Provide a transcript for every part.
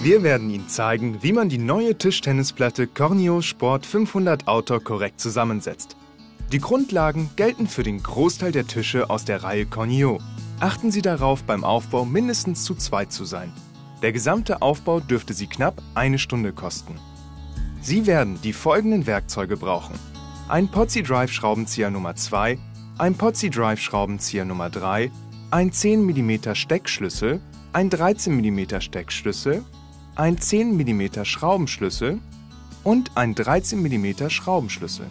Wir werden Ihnen zeigen, wie man die neue Tischtennisplatte Cornio Sport 500 Outdoor korrekt zusammensetzt. Die Grundlagen gelten für den Großteil der Tische aus der Reihe Cornio. Achten Sie darauf, beim Aufbau mindestens zu zweit zu sein. Der gesamte Aufbau dürfte Sie knapp 1 Stunde kosten. Sie werden die folgenden Werkzeuge brauchen: ein Potzi Drive Schraubenzieher Nummer 2, ein Potzi Drive Schraubenzieher Nummer 3, ein 10 mm Steckschlüssel, ein 13 mm Steckschlüssel, ein 10 mm Schraubenschlüssel und ein 13 mm Schraubenschlüssel.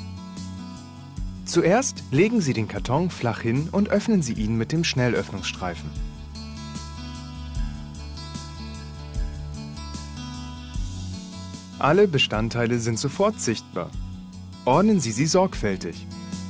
Zuerst legen Sie den Karton flach hin und öffnen Sie ihn mit dem Schnellöffnungsstreifen. Alle Bestandteile sind sofort sichtbar. Ordnen Sie sie sorgfältig.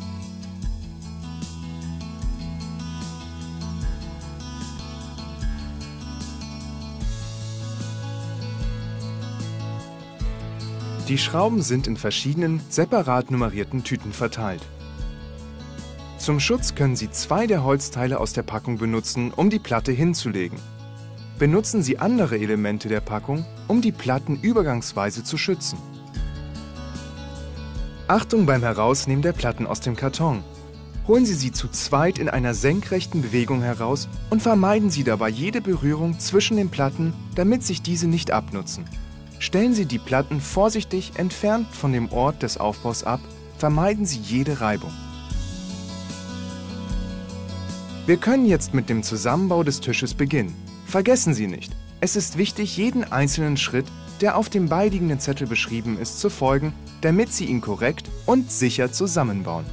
Die Schrauben sind in verschiedenen, separat nummerierten Tüten verteilt. Zum Schutz können Sie 2 der Holzteile aus der Packung benutzen, um die Platte hinzulegen. Benutzen Sie andere Elemente der Packung, um die Platten übergangsweise zu schützen. Achtung beim Herausnehmen der Platten aus dem Karton. Holen Sie sie zu zweit in einer senkrechten Bewegung heraus und vermeiden Sie dabei jede Berührung zwischen den Platten, damit sich diese nicht abnutzen. Stellen Sie die Platten vorsichtig entfernt von dem Ort des Aufbaus ab, vermeiden Sie jede Reibung. Wir können jetzt mit dem Zusammenbau des Tisches beginnen. Vergessen Sie nicht, es ist wichtig, jeden einzelnen Schritt, der auf dem beiliegenden Zettel beschrieben ist, zu folgen, damit Sie ihn korrekt und sicher zusammenbauen.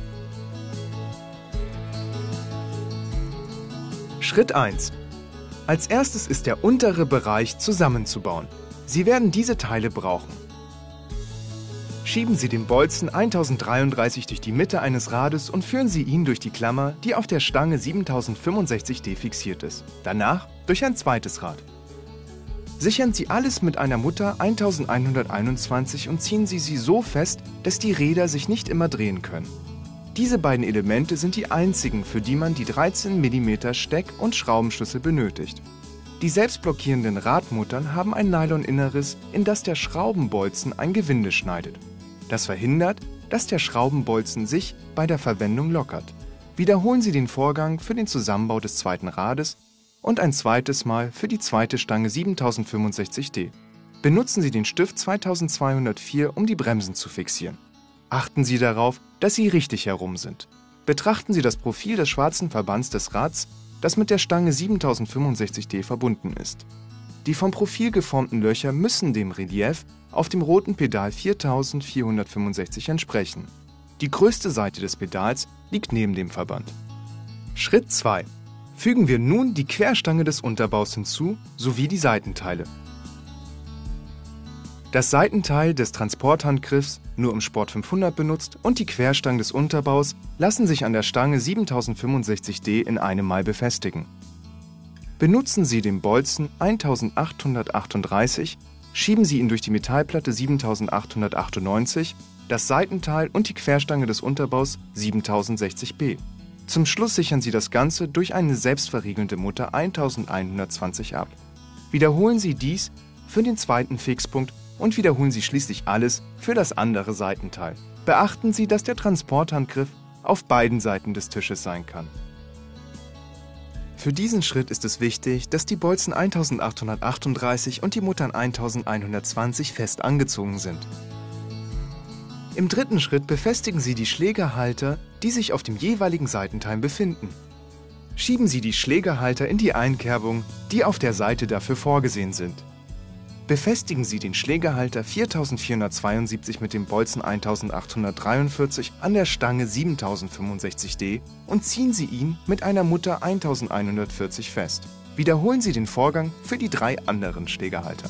Schritt 1. Als erstes ist der untere Bereich zusammenzubauen. Sie werden diese Teile brauchen. Schieben Sie den Bolzen 1033 durch die Mitte eines Rades und führen Sie ihn durch die Klammer, die auf der Stange 7065D fixiert ist. Danach durch ein zweites Rad. Sichern Sie alles mit einer Mutter 1121 und ziehen Sie sie so fest, dass die Räder sich nicht immer drehen können. Diese beiden Elemente sind die einzigen, für die man die 13 mm Steck- und Schraubenschlüssel benötigt. Die selbstblockierenden Radmuttern haben ein Nyloninneres, in das der Schraubenbolzen ein Gewinde schneidet. Das verhindert, dass der Schraubenbolzen sich bei der Verwendung lockert. Wiederholen Sie den Vorgang für den Zusammenbau des zweiten Rades und ein zweites Mal für die zweite Stange 7065D. Benutzen Sie den Stift 2204, um die Bremsen zu fixieren. Achten Sie darauf, dass sie richtig herum sind. Betrachten Sie das Profil des schwarzen Verbands des Rads, das mit der Stange 7065D verbunden ist. Die vom Profil geformten Löcher müssen dem Relief auf dem roten Pedal 4465 entsprechen. Die größte Seite des Pedals liegt neben dem Verband. Schritt 2. Fügen wir nun die Querstange des Unterbaus hinzu, sowie die Seitenteile. Das Seitenteil des Transporthandgriffs, nur im Sport 500 benutzt, und die Querstange des Unterbaus lassen sich an der Stange 7065D in einem Mal befestigen. Benutzen Sie den Bolzen 1838, schieben Sie ihn durch die Metallplatte 7898, das Seitenteil und die Querstange des Unterbaus 7060B. Zum Schluss sichern Sie das Ganze durch eine selbstverriegelnde Mutter 1120 ab. Wiederholen Sie dies für den zweiten Fixpunkt und wiederholen Sie schließlich alles für das andere Seitenteil. Beachten Sie, dass der Transporthandgriff auf beiden Seiten des Tisches sein kann. Für diesen Schritt ist es wichtig, dass die Bolzen 1838 und die Muttern 1120 fest angezogen sind. Im dritten Schritt befestigen Sie die Schlägerhalter, die sich auf dem jeweiligen Seitenteil befinden. Schieben Sie die Schlägerhalter in die Einkerbung, die auf der Seite dafür vorgesehen sind. Befestigen Sie den Schlägerhalter 4472 mit dem Bolzen 1843 an der Stange 7065D und ziehen Sie ihn mit einer Mutter 1140 fest. Wiederholen Sie den Vorgang für die 3 anderen Schlägerhalter.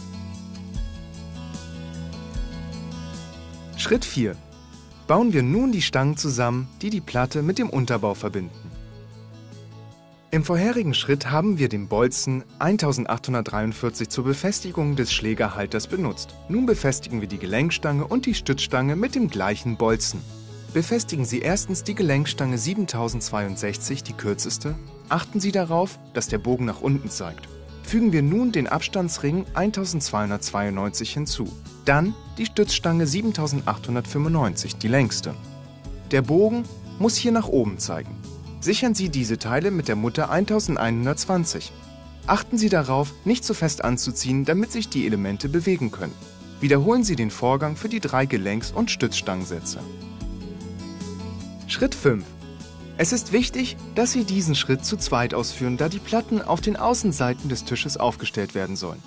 Schritt 4. Bauen wir nun die Stangen zusammen, die die Platte mit dem Unterbau verbinden. Im vorherigen Schritt haben wir den Bolzen 1843 zur Befestigung des Schlägerhalters benutzt. Nun befestigen wir die Gelenkstange und die Stützstange mit dem gleichen Bolzen. Befestigen Sie erstens die Gelenkstange 7062, die kürzeste. Achten Sie darauf, dass der Bogen nach unten zeigt. Fügen wir nun den Abstandsring 1292 hinzu. Dann die Stützstange 7895, die längste. Der Bogen muss hier nach oben zeigen. Sichern Sie diese Teile mit der Mutter 1120. Achten Sie darauf, nicht zu fest anzuziehen, damit sich die Elemente bewegen können. Wiederholen Sie den Vorgang für die 3 Gelenks- und Stützstangensätze. Schritt 5. Es ist wichtig, dass Sie diesen Schritt zu zweit ausführen, da die Platten auf den Außenseiten des Tisches aufgestellt werden sollen.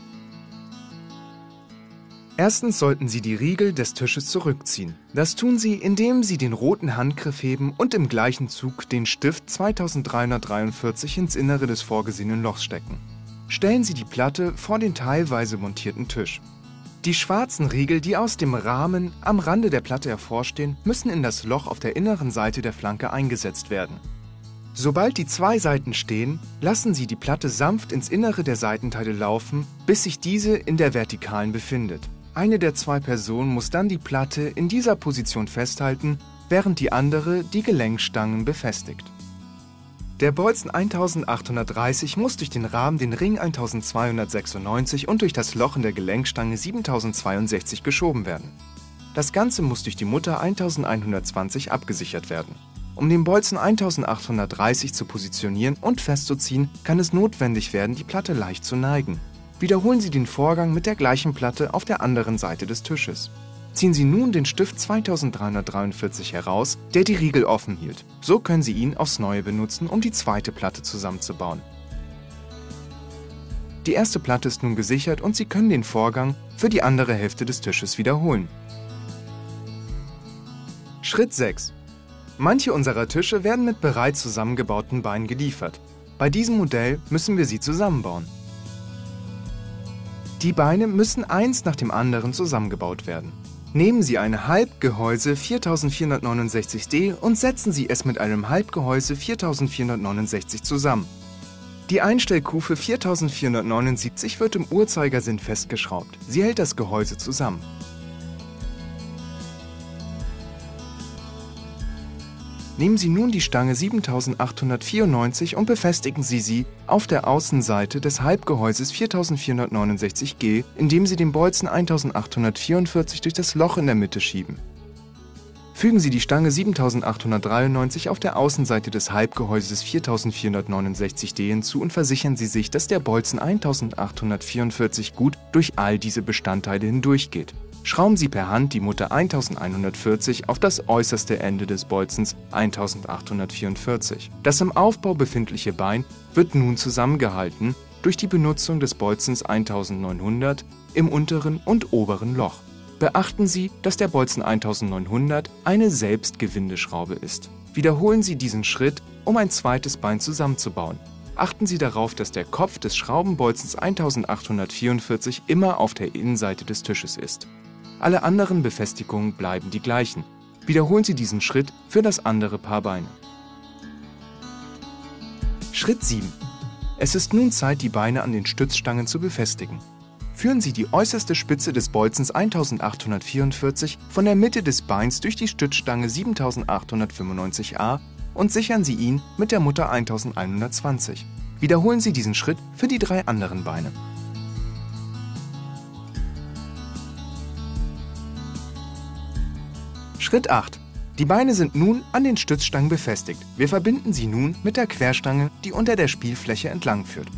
Erstens sollten Sie die Riegel des Tisches zurückziehen. Das tun Sie, indem Sie den roten Handgriff heben und im gleichen Zug den Stift 2343 ins Innere des vorgesehenen Lochs stecken. Stellen Sie die Platte vor den teilweise montierten Tisch. Die schwarzen Riegel, die aus dem Rahmen am Rande der Platte hervorstehen, müssen in das Loch auf der inneren Seite der Flanke eingesetzt werden. Sobald die 2 Seiten stehen, lassen Sie die Platte sanft ins Innere der Seitenteile laufen, bis sich diese in der Vertikalen befindet. Eine der 2 Personen muss dann die Platte in dieser Position festhalten, während die andere die Gelenkstangen befestigt. Der Bolzen 1830 muss durch den Rahmen den Ring 1296 und durch das Loch in der Gelenkstange 7062 geschoben werden. Das Ganze muss durch die Mutter 1120 abgesichert werden. Um den Bolzen 1830 zu positionieren und festzuziehen, kann es notwendig werden, die Platte leicht zu neigen. Wiederholen Sie den Vorgang mit der gleichen Platte auf der anderen Seite des Tisches. Ziehen Sie nun den Stift 2343 heraus, der die Riegel offen hielt. So können Sie ihn aufs Neue benutzen, um die zweite Platte zusammenzubauen. Die erste Platte ist nun gesichert und Sie können den Vorgang für die andere Hälfte des Tisches wiederholen. Schritt 6. Manche unserer Tische werden mit bereits zusammengebauten Beinen geliefert. Bei diesem Modell müssen wir sie zusammenbauen. Die Beine müssen eins nach dem anderen zusammengebaut werden. Nehmen Sie ein Halbgehäuse 4469D und setzen Sie es mit einem Halbgehäuse 4469 zusammen. Die Einstellkufe 4479 wird im Uhrzeigersinn festgeschraubt. Sie hält das Gehäuse zusammen. Nehmen Sie nun die Stange 7894 und befestigen Sie sie auf der Außenseite des Halbgehäuses 4469G, indem Sie den Bolzen 1844 durch das Loch in der Mitte schieben. Fügen Sie die Stange 7893 auf der Außenseite des Halbgehäuses 4469D hinzu und versichern Sie sich, dass der Bolzen 1844 gut durch all diese Bestandteile hindurchgeht. Schrauben Sie per Hand die Mutter 1140 auf das äußerste Ende des Bolzens 1844. Das im Aufbau befindliche Bein wird nun zusammengehalten durch die Benutzung des Bolzens 1900 im unteren und oberen Loch. Beachten Sie, dass der Bolzen 1900 eine Selbstgewindeschraube ist. Wiederholen Sie diesen Schritt, um ein zweites Bein zusammenzubauen. Achten Sie darauf, dass der Kopf des Schraubenbolzens 1844 immer auf der Innenseite des Tisches ist. Alle anderen Befestigungen bleiben die gleichen. Wiederholen Sie diesen Schritt für das andere Paar Beine. Schritt 7. Es ist nun Zeit, die Beine an den Stützstangen zu befestigen. Führen Sie die äußerste Spitze des Bolzens 1844 von der Mitte des Beins durch die Stützstange 7895a und sichern Sie ihn mit der Mutter 1120. Wiederholen Sie diesen Schritt für die 3 anderen Beine. Schritt 8. Die Beine sind nun an den Stützstangen befestigt. Wir verbinden sie nun mit der Querstange, die unter der Spielfläche entlang führt.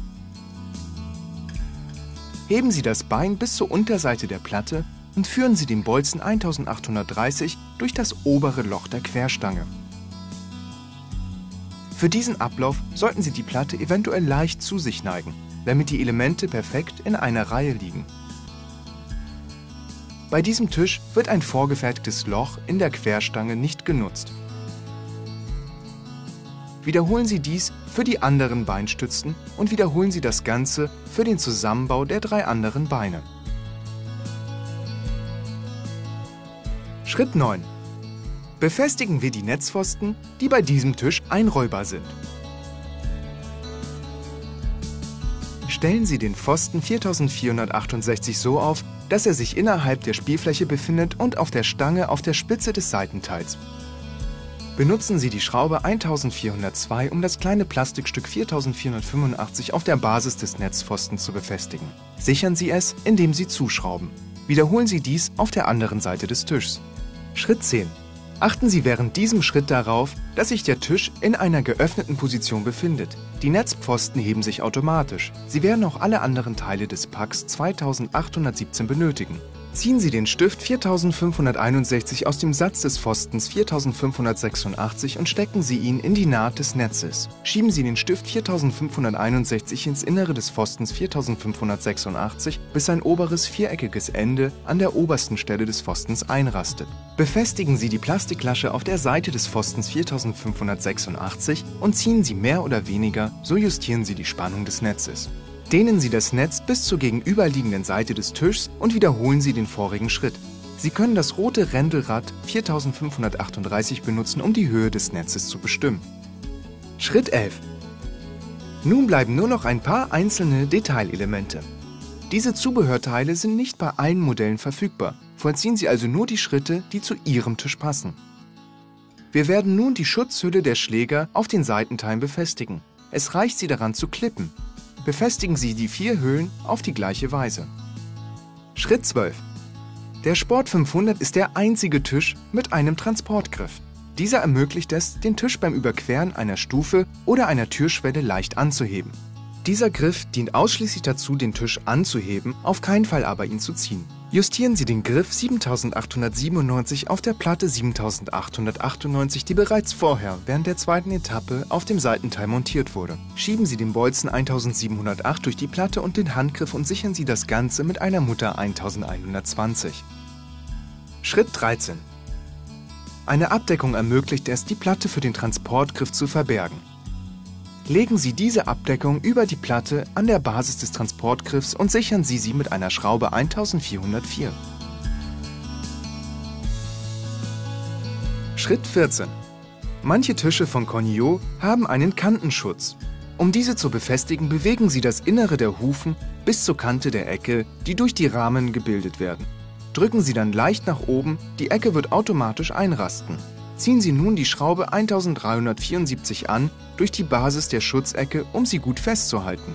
Heben Sie das Bein bis zur Unterseite der Platte und führen Sie den Bolzen 1830 durch das obere Loch der Querstange. Für diesen Ablauf sollten Sie die Platte eventuell leicht zu sich neigen, damit die Elemente perfekt in einer Reihe liegen. Bei diesem Tisch wird ein vorgefertigtes Loch in der Querstange nicht genutzt. Wiederholen Sie dies für die anderen Beinstützen und wiederholen Sie das Ganze für den Zusammenbau der 3 anderen Beine. Schritt 9. Befestigen wir die Netzpfosten, die bei diesem Tisch einrollbar sind. Stellen Sie den Pfosten 4468 so auf, dass er sich innerhalb der Spielfläche befindet und auf der Stange auf der Spitze des Seitenteils. Benutzen Sie die Schraube 1402, um das kleine Plastikstück 4485 auf der Basis des Netzpfostens zu befestigen. Sichern Sie es, indem Sie zuschrauben. Wiederholen Sie dies auf der anderen Seite des Tischs. Schritt 10. Achten Sie während diesem Schritt darauf, dass sich der Tisch in einer geöffneten Position befindet. Die Netzpfosten heben sich automatisch. Sie werden auch alle anderen Teile des Packs 2817 benötigen. Ziehen Sie den Stift 4561 aus dem Satz des Pfostens 4586 und stecken Sie ihn in die Naht des Netzes. Schieben Sie den Stift 4561 ins Innere des Pfostens 4586, bis sein oberes viereckiges Ende an der obersten Stelle des Pfostens einrastet. Befestigen Sie die Plastiklasche auf der Seite des Pfostens 4586 und ziehen Sie mehr oder weniger, so justieren Sie die Spannung des Netzes. Dehnen Sie das Netz bis zur gegenüberliegenden Seite des Tischs und wiederholen Sie den vorigen Schritt. Sie können das rote Rändelrad 4538 benutzen, um die Höhe des Netzes zu bestimmen. Schritt 11. Nun bleiben nur noch ein paar einzelne Detailelemente. Diese Zubehörteile sind nicht bei allen Modellen verfügbar. Vollziehen Sie also nur die Schritte, die zu Ihrem Tisch passen. Wir werden nun die Schutzhülle der Schläger auf den Seitenteilen befestigen. Es reicht, sie daran zu klippen. Befestigen Sie die 4 Hüllen auf die gleiche Weise. Schritt 12. Der Sport 500 ist der einzige Tisch mit einem Transportgriff. Dieser ermöglicht es, den Tisch beim Überqueren einer Stufe oder einer Türschwelle leicht anzuheben. Dieser Griff dient ausschließlich dazu, den Tisch anzuheben, auf keinen Fall aber ihn zu ziehen. Justieren Sie den Griff 7897 auf der Platte 7898, die bereits vorher während der zweiten Etappe auf dem Seitenteil montiert wurde. Schieben Sie den Bolzen 1708 durch die Platte und den Handgriff und sichern Sie das Ganze mit einer Mutter 1120. Schritt 13. Eine Abdeckung ermöglicht es, die Platte für den Transportgriff zu verbergen. Legen Sie diese Abdeckung über die Platte an der Basis des Transportgriffs und sichern Sie sie mit einer Schraube 1404. Schritt 14. Manche Tische von Cogneo haben einen Kantenschutz. Um diese zu befestigen, bewegen Sie das Innere der Hufen bis zur Kante der Ecke, die durch die Rahmen gebildet werden. Drücken Sie dann leicht nach oben, die Ecke wird automatisch einrasten. Ziehen Sie nun die Schraube 1374 an durch die Basis der Schutzecke, um sie gut festzuhalten.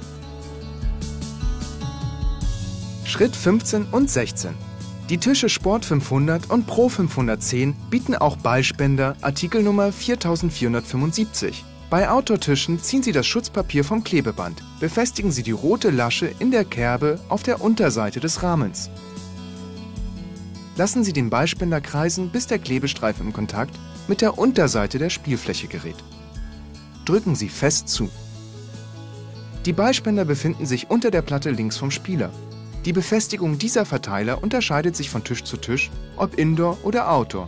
Schritt 15 und 16. Die Tische Sport 500 und Pro 510 bieten auch Ballspender, Artikelnummer 4475. Bei Outdoor-Tischen ziehen Sie das Schutzpapier vom Klebeband. Befestigen Sie die rote Lasche in der Kerbe auf der Unterseite des Rahmens. Lassen Sie den Ballspender kreisen, bis der Klebestreifen im Kontakt mit der Unterseite der Spielfläche gerät. Drücken Sie fest zu. Die Ballspender befinden sich unter der Platte links vom Spieler. Die Befestigung dieser Verteiler unterscheidet sich von Tisch zu Tisch, ob Indoor oder Outdoor.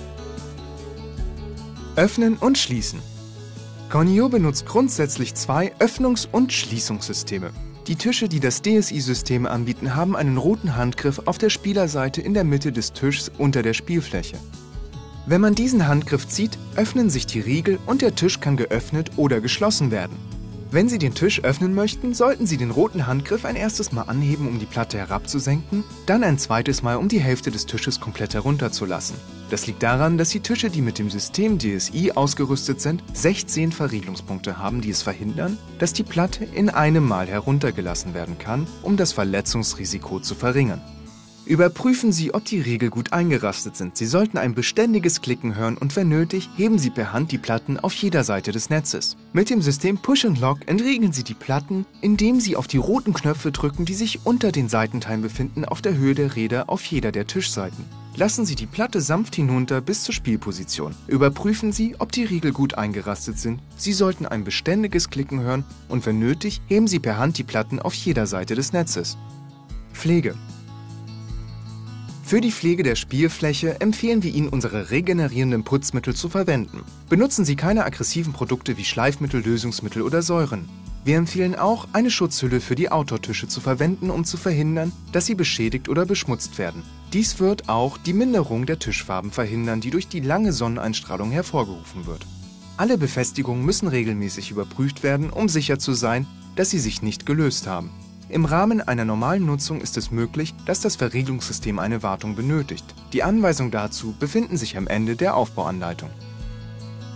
Öffnen und schließen. Cogneo benutzt grundsätzlich 2 Öffnungs- und Schließungssysteme. Die Tische, die das DSI-System anbieten, haben einen roten Handgriff auf der Spielerseite in der Mitte des Tischs unter der Spielfläche. Wenn man diesen Handgriff zieht, öffnen sich die Riegel und der Tisch kann geöffnet oder geschlossen werden. Wenn Sie den Tisch öffnen möchten, sollten Sie den roten Handgriff ein erstes Mal anheben, um die Platte herabzusenken, dann ein zweites Mal, um die Hälfte des Tisches komplett herunterzulassen. Das liegt daran, dass die Tische, die mit dem System DSI ausgerüstet sind, 16 Verriegelungspunkte haben, die es verhindern, dass die Platte in einem Mal heruntergelassen werden kann, um das Verletzungsrisiko zu verringern. Überprüfen Sie, ob die Riegel gut eingerastet sind. Sie sollten ein beständiges Klicken hören und wenn nötig, heben Sie per Hand die Platten auf jeder Seite des Netzes. Mit dem System Push and Lock entriegeln Sie die Platten, indem Sie auf die roten Knöpfe drücken, die sich unter den Seitenteilen befinden, auf der Höhe der Räder auf jeder der Tischseiten. Lassen Sie die Platte sanft hinunter bis zur Spielposition. Überprüfen Sie, ob die Riegel gut eingerastet sind. Sie sollten ein beständiges Klicken hören und wenn nötig, heben Sie per Hand die Platten auf jeder Seite des Netzes. Pflege. Für die Pflege der Spielfläche empfehlen wir Ihnen, unsere regenerierenden Putzmittel zu verwenden. Benutzen Sie keine aggressiven Produkte wie Schleifmittel, Lösungsmittel oder Säuren. Wir empfehlen auch, eine Schutzhülle für die Outdoor-Tische zu verwenden, um zu verhindern, dass sie beschädigt oder beschmutzt werden. Dies wird auch die Minderung der Tischfarben verhindern, die durch die lange Sonneneinstrahlung hervorgerufen wird. Alle Befestigungen müssen regelmäßig überprüft werden, um sicher zu sein, dass sie sich nicht gelöst haben. Im Rahmen einer normalen Nutzung ist es möglich, dass das Verriegelungssystem eine Wartung benötigt. Die Anweisungen dazu befinden sich am Ende der Aufbauanleitung.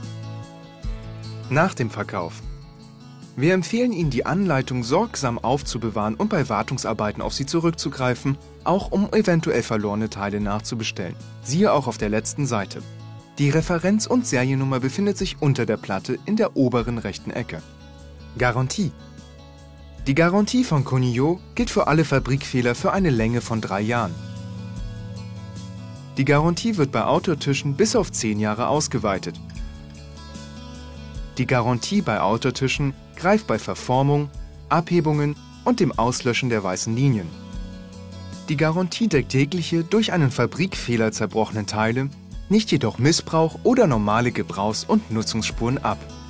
Nach dem Verkauf. Wir empfehlen Ihnen, die Anleitung sorgsam aufzubewahren und bei Wartungsarbeiten auf sie zurückzugreifen, auch um eventuell verlorene Teile nachzubestellen. Siehe auch auf der letzten Seite. Die Referenz- und Seriennummer befindet sich unter der Platte in der oberen rechten Ecke. Garantie. Die Garantie von Conio gilt für alle Fabrikfehler für eine Länge von 3 Jahren. Die Garantie wird bei Outdoor-Tischen bis auf 10 Jahre ausgeweitet. Die Garantie bei Outdoor-Tischen greift bei Verformung, Abhebungen und dem Auslöschen der weißen Linien. Die Garantie deckt jegliche durch einen Fabrikfehler zerbrochenen Teile, nicht jedoch Missbrauch oder normale Gebrauchs- und Nutzungsspuren ab.